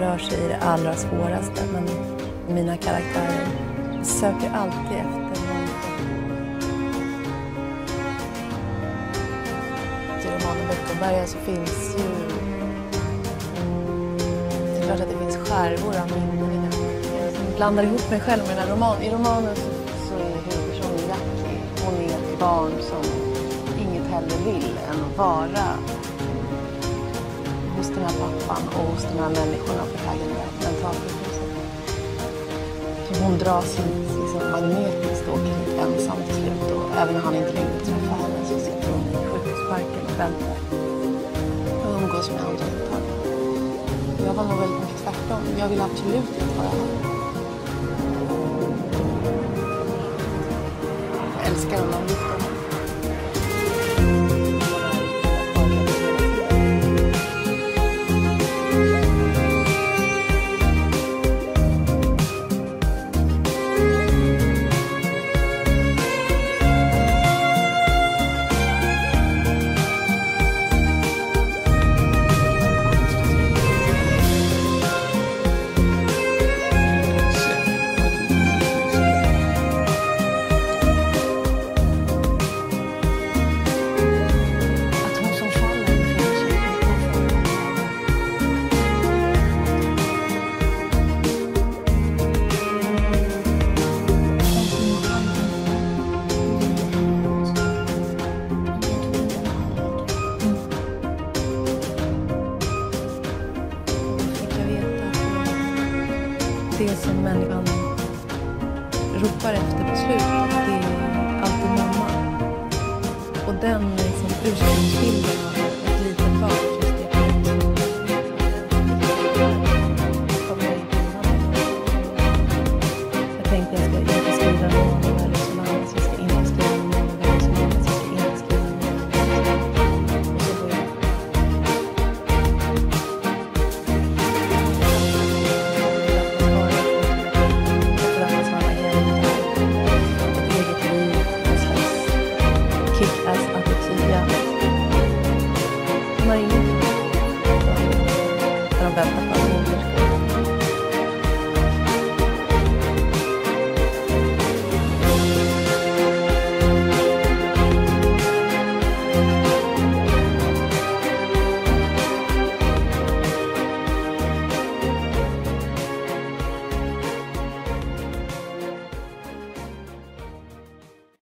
rör sig i det allra svåraste, men mina karaktärer söker alltid efter i romanen Bäckenberga så finns ju det är klart att det finns skärvor av minnen. Jag blandar ihop mig själv med den här romanen. I romanen så är huvudpersonen Jackie. Hon är ett barn som inget hellre vill än att vara hos den här pappan och hos de här människorna på vägen mentalsjukhuset. Hon dras liksom magnetiskt och ensam till slut. Och även när han inte längre träffar henne så sitter hon i sjukhusparken och väntar. Och umgås med andra intagna. Jag var nog väldigt mycket tvärtom. Jag vill absolut inte vara här. Jag älskar honom mycket. Det som människan ropar efter på slut, det är alltid mamma. Och den liksom ursprungsbilden